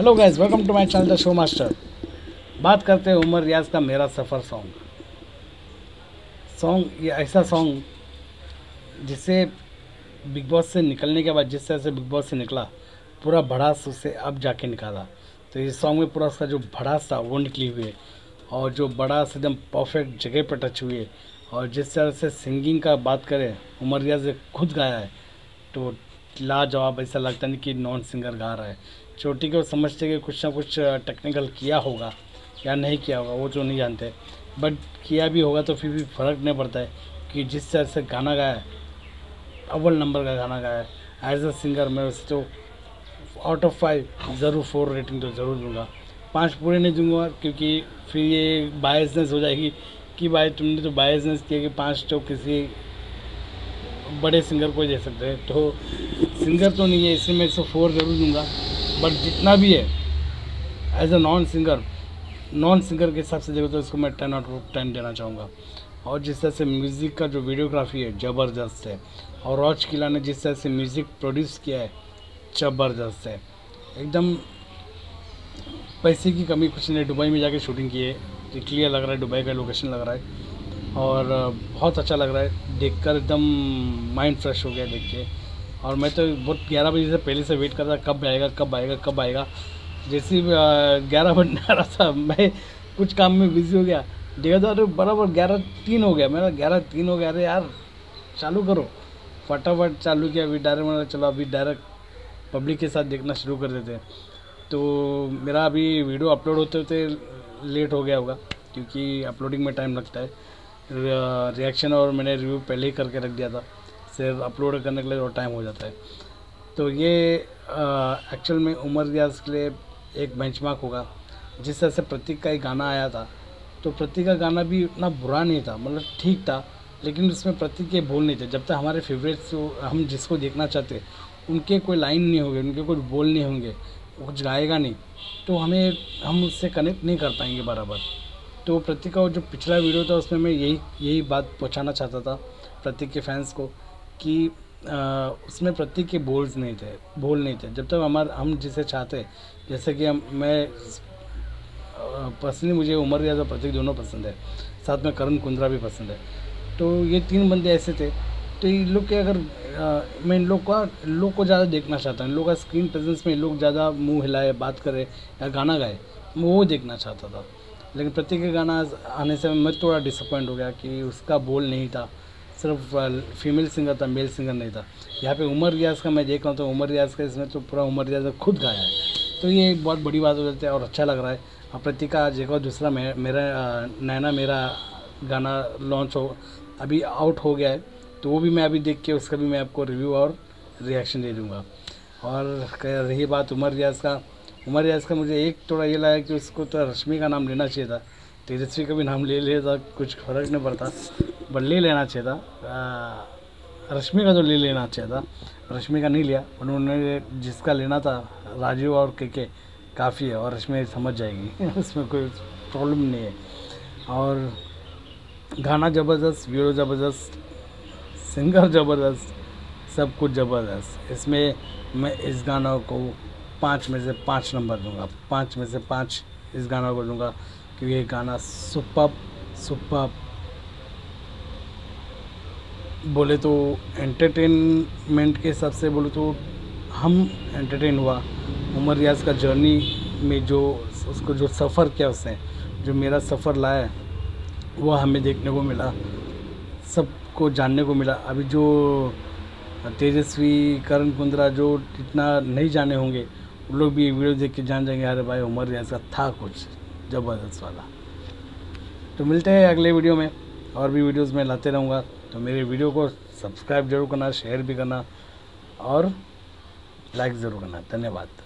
Hello guys, welcome to my channel the show master. बात करते हैं उमर रियाज का मेरा सफ़र सॉन्ग। ये ऐसा सॉन्ग जिसे बिग बॉस से निकलने के बाद जिस तरह से बिग बॉस से निकला, पूरा भड़ास उससे अब जाके निकाला। तो इस सॉन्ग में पूरा उसका जो भड़ास था वो निकली हुई है, और जो भड़ास एकदम परफेक्ट जगह पर टच हुई है। और जिस तरह से सिंगिंग का बात करें, उमर रियाज ने खुद गाया है तो लाजवाब। ऐसा लगता नहीं कि नॉन सिंगर गा रहा है। चोटी को समझते कि कुछ ना कुछ टेक्निकल किया होगा या नहीं किया होगा वो तो नहीं जानते, बट किया भी होगा तो फिर भी फ़र्क नहीं पड़ता है कि जिस तरह से गाना गाया है, अव्वल नंबर का गाना गाया है। एज अ सिंगर मैं वैसे तो आउट ऑफ 5 ज़रूर 4 रेटिंग तो ज़रूर दूंगा। 5 पूरे नहीं दूंगा क्योंकि फिर ये बायसनेस हो जाएगी कि भाई तुमने तो बायसनेस किया कि 5 तो किसी बड़े सिंगर को दे सकते हैं, तो सिंगर तो नहीं है इसलिए मैं इसको 4 ज़रूर दूंगा। बट जितना भी है एज अ नॉन सिंगर के हिसाब से देखो तो इसको मैं 10 आउट ऑफ 10 देना चाहूँगा। और जिस तरह से म्यूज़िक का जो वीडियोग्राफी है ज़बरदस्त है, और रॉच किला ने जिस तरह से म्यूज़िक प्रोड्यूस किया है ज़बरदस्त है एकदम। पैसे की कमी कुछ नहीं, दुबई में जाके शूटिंग की है, क्लियर लग रहा है, दुबई का लोकेशन लग रहा है और बहुत अच्छा लग रहा है देखकर, एकदम माइंड फ्रेश हो गया देख के। और मैं तो बहुत 11 बजे से पहले से वेट कर रहा कब आएगा। जैसे 11 बजने आ रहा था, मैं कुछ काम में बिज़ी हो गया, देखा तो अरे बराबर 11:03 हो गया। मेरा 11:03 हो गया, अरे यार चालू करो। फटाफट चालू किया, अभी डायरेक्ट मैंने चलो अभी डायरेक्ट पब्लिक के साथ देखना शुरू कर देते हैं। तो मेरा अभी वीडियो अपलोड होते होते लेट हो गया होगा क्योंकि अपलोडिंग में टाइम लगता है। रिएक्शन और मैंने रिव्यू पहले ही करके रख दिया था, सिर्फ अपलोड करने के लिए और टाइम हो जाता है। तो ये एक्चुअल में उमर रियाज के लिए एक बेंचमार्क होगा। जिस तरह से प्रतीक का एक गाना आया था, तो प्रतीक का गाना भी उतना बुरा नहीं था, मतलब ठीक था, लेकिन उसमें प्रतीक के बोल नहीं थे। जब तक हमारे फेवरेट्स हम जिसको देखना चाहते उनके कोई लाइन नहीं होंगे, उनके कुछ बोल नहीं होंगे, वो कुछ गाएगा नहीं, तो हम उससे कनेक्ट नहीं कर पाएंगे बराबर। तो प्रतीक का जो पिछला वीडियो था उसमें मैं यही बात पहुंचाना चाहता था प्रतीक के फैंस को कि उसमें प्रतीक के बोल नहीं थे। जब तक हम जिसे चाहते, जैसे कि मैं पर्सनली मुझे उमर रियाज और प्रतीक दोनों पसंद है, साथ में करण कुंद्रा भी पसंद है। तो ये 3 बंदे ऐसे थे, तो इन लोग के अगर मैं इन लोग को ज़्यादा देखना चाहता हूँ। इन लोग का स्क्रीन प्रेजेंस में इन लोग ज़्यादा मुँह हिलाए, बात करे या गाना गाए, मैं वो देखना चाहता था। लेकिन प्रतीक का गाना आने से मैं थोड़ा डिसअपॉइंट हो गया कि उसका बोल नहीं था, सिर्फ फीमेल सिंगर था, मेल सिंगर नहीं था। यहाँ पे उमर रियाज का मैं देख रहा हूँ तो उमर रियाज का इसमें तो पूरा उमर रियाज ने खुद गाया है, तो ये एक बहुत बड़ी बात हो जाती है और अच्छा लग रहा है। और प्रतीक का देखो दूसरा मेरा नैना मेरा गाना लॉन्च हो अभी आउट हो गया है, तो वो भी मैं अभी देख के उसका भी मैं आपको रिव्यू और रिएक्शन दे दूँगा। और रही बात उमर रियाज का मुझे एक थोड़ा ये लगा कि उसको तो रश्मि का नाम लेना चाहिए था, तेजस्वी का भी नाम ले लिया था, कुछ फ़र्क नहीं पड़ता, बट ले लेना चाहिए था। रश्मि का तो ले लेना चाहिए था, रश्मि का नहीं लिया। उन्होंने जिसका लेना था राजू और के काफ़ी है, और रश्मि समझ जाएगी उसमें कोई प्रॉब्लम नहीं है। और गाना ज़बरदस्त, वीडियो ज़बरदस्त, सिंगर ज़बरदस्त, सब कुछ ज़बरदस्त। इसमें मैं इस गाना को 5 में से 5 नंबर दूंगा, 5 में से 5 इस गाना को दूंगा, क्योंकि ये गाना सुपर्ब बोले तो एंटरटेनमेंट के हिसाब से बोले तो हम एंटरटेन हुआ। उमर रियाज का जर्नी में जो उसको जो सफ़र किया उसने, जो मेरा सफ़र लाया वो हमें देखने को मिला, सबको जानने को मिला। अभी जो तेजस्वी करण कुंद्रा जो इतना नहीं जाने होंगे, उन लोग भी वीडियो देख के जान जाएंगे अरे भाई उमर रियाज का था कुछ ज़बरदस्त वाला। तो मिलते हैं अगले वीडियो में, और भी वीडियोस मैं लाते रहूँगा। तो मेरे वीडियो को सब्सक्राइब जरूर करना, शेयर भी करना और लाइक ज़रूर करना। धन्यवाद।